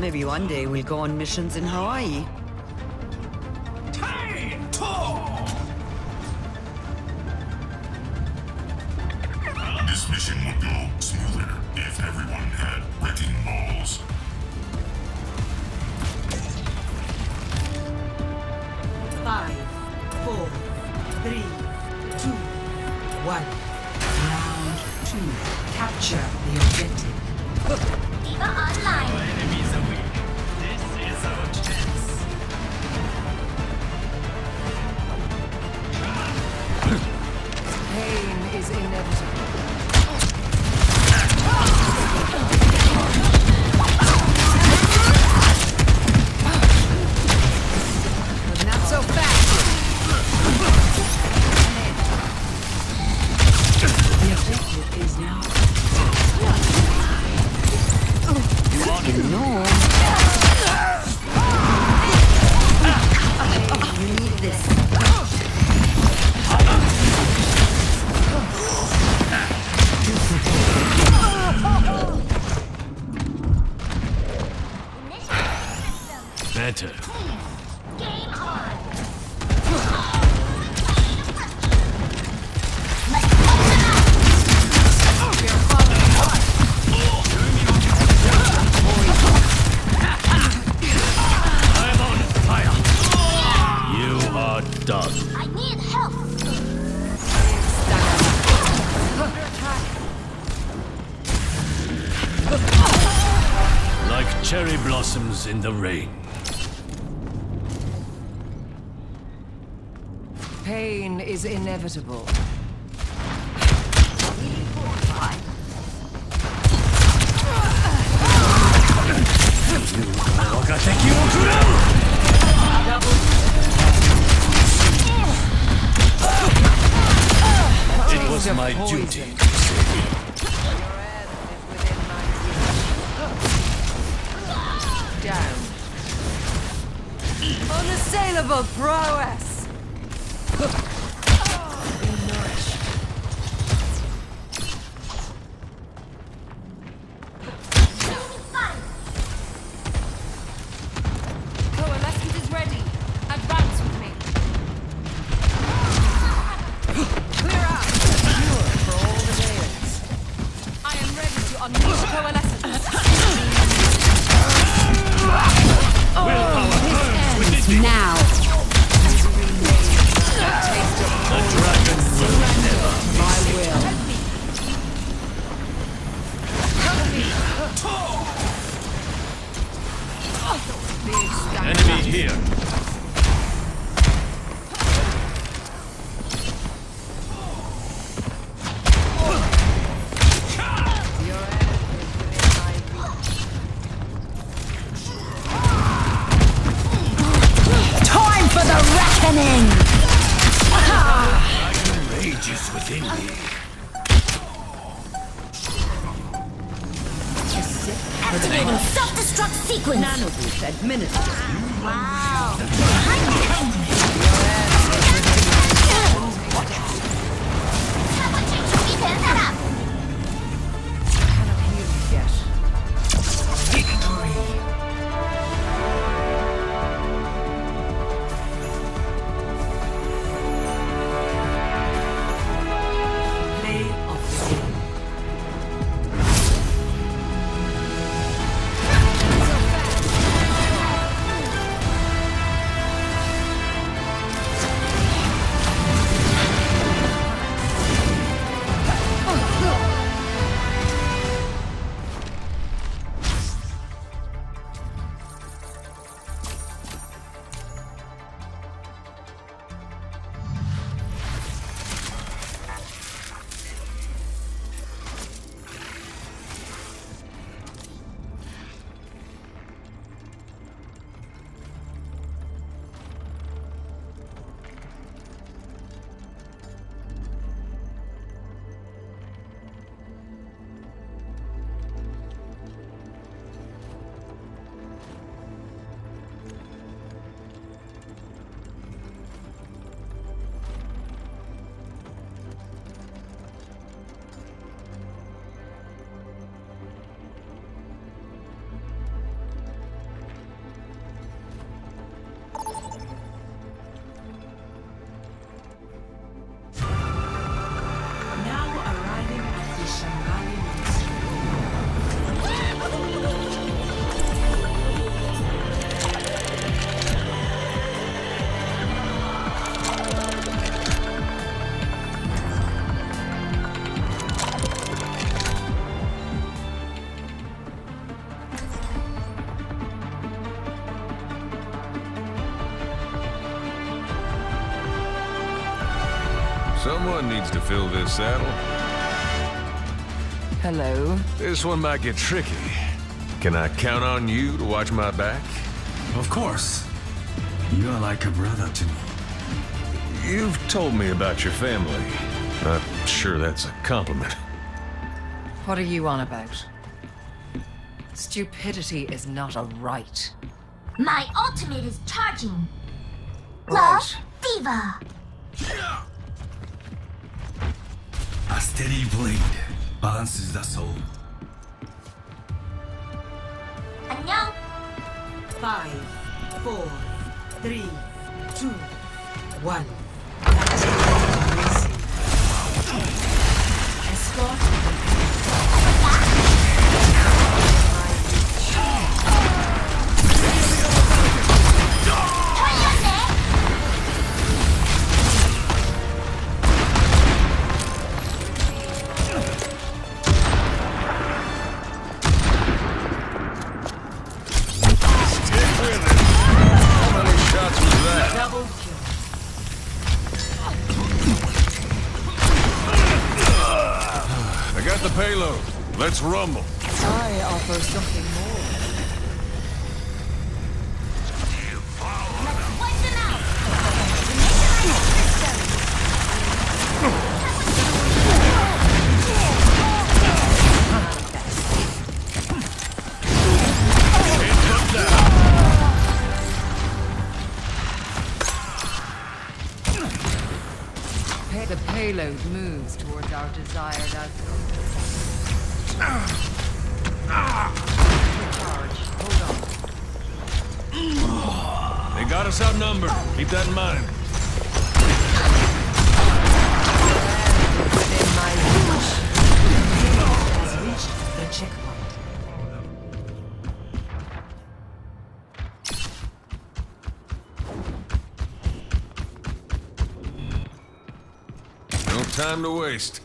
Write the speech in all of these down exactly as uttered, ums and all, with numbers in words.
Maybe one day we'll go on missions in Hawaii. This mission would go smoother if everyone had wrecking balls. Five, four, three, two, one. Round two. Capture the objective. Diva online. Our enemies are weak. This is our chance. Pain is inevitable. But not so fast. The objective is now. You want it? No. You need this. Better. Game on. I'm on fire. You are done. I need help. Like cherry blossoms in the rain. Pain is inevitable. It was my duty to save you. Down. Unassailable prowess! Be nourished. Coalescence is ready. Advance with me. Clear out! Cure for all the days. I am ready to unleash coalescence. Willpower burns within me. Now. The dragon will never My will. Big stand Enemy here. Your end is within my reach. Time for the reckoning! Dragon rages within me. Activating self-destruct sequence. Nanoboost administered. Wow. Cannot heal you yet. Victory! Play of the game. Someone needs to fill this saddle. Hello. This one might get tricky. Can I count on you to watch my back? Of course. You're like a brother to me. You've told me about your family. Not sure that's a compliment. What are you on about? Stupidity is not a right. My ultimate is charging. Right. Love, Diva. A steady blade balances the soul. 안녕. Five, four, three, two, one. Escort. Payload. Let's rumble. I offer something more. Let's wipe them out. The payload moves towards our desired outcome. Charge. Hold on. They got us outnumbered. Keep that in mind. Within my reach. Has reached the checkpoint. No time to waste.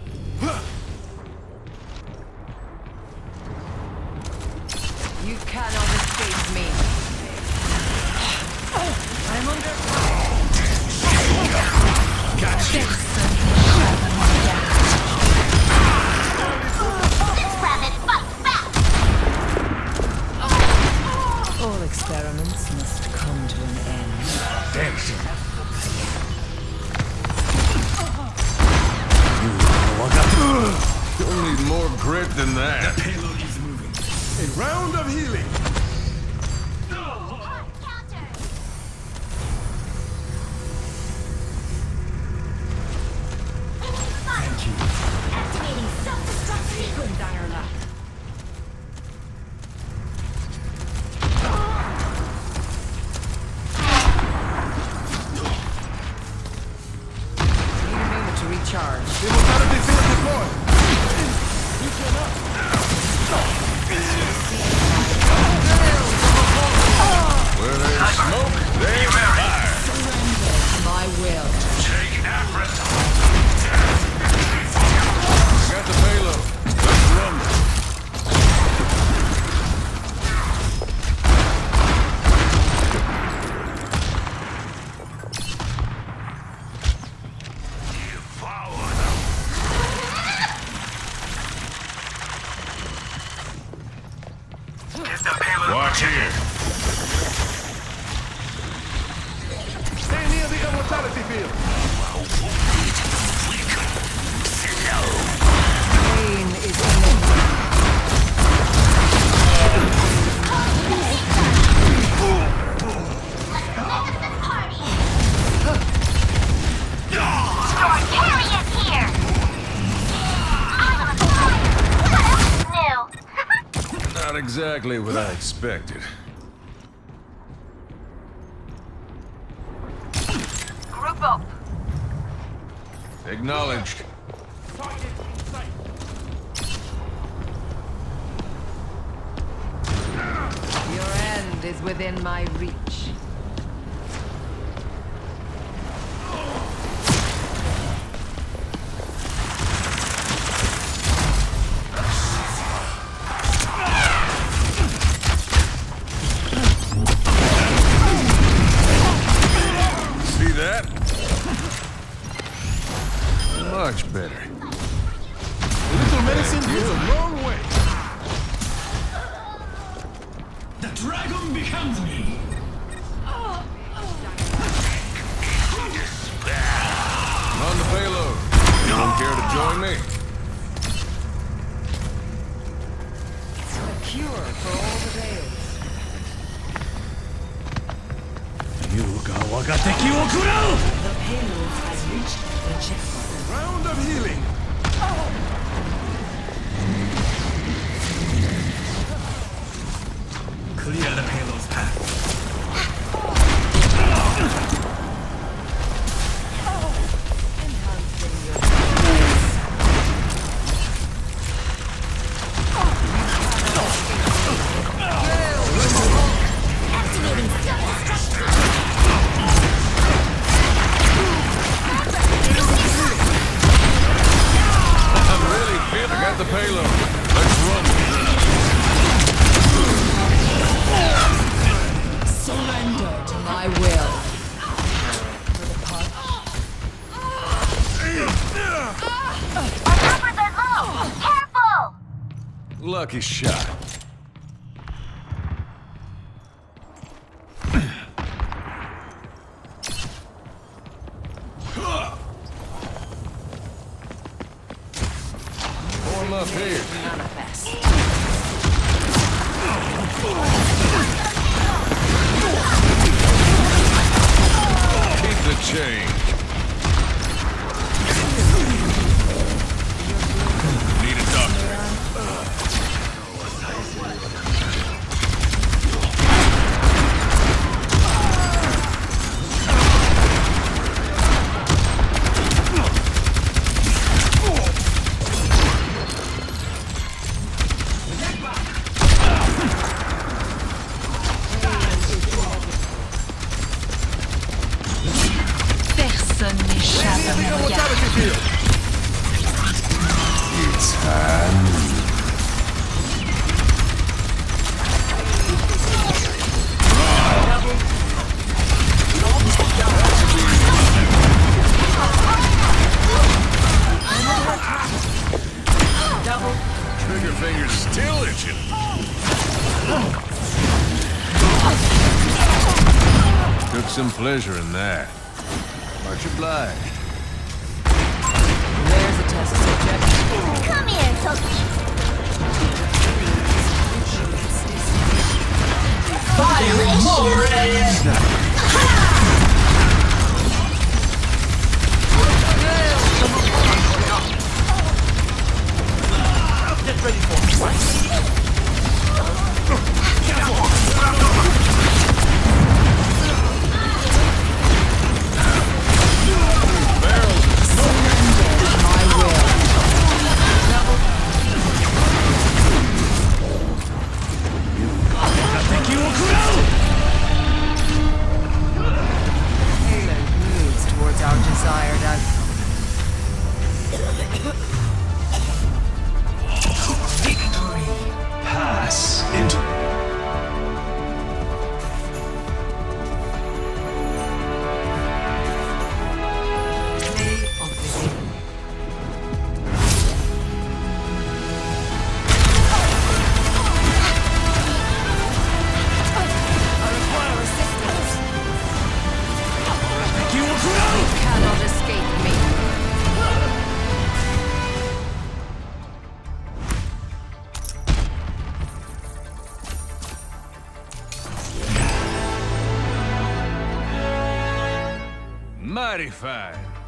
You cannot escape me. I'm under fire. Got you. This rabbit fights back. All experiments must come to an end. Damn it. You'll need more grit than that. The payload is moving. A round of healing. Counter. Thank you. Activating self-destruct sequence. Need a moment to recharge. Where there's smoke, there's fire. My will. Got the payload. Let's rumble. Watch here. Stay near the immortality field. Pain is inevitable. Your carry is here. I was right. What else is new? Not exactly what I expected. Group up. Acknowledged. Your end is within my reach. See that? Much better. A little medicine goes a long way. The dragon becomes me. I'm on the payload. You don't care to join me? A cure for all the veils. 優雅我が敵を食らう The payload has reached the checkpoint. Round of healing. Clear the payload's path. I got the payload. Let's run. Surrender to my will. Our numbers are low! Careful! Lucky shot. Form up here. Manifest. Keep the change. Need a doctor. Personne n'échappe à mon regard. It's time. Trigger finger's still itching. Took some pleasure in that. Much obliged. There's a test subject. Come here, Toki. Get ready for me. Halo moves towards our desired outcome. Pass into Play of the game. I require assistance. You cannot escape me. Mighty fine.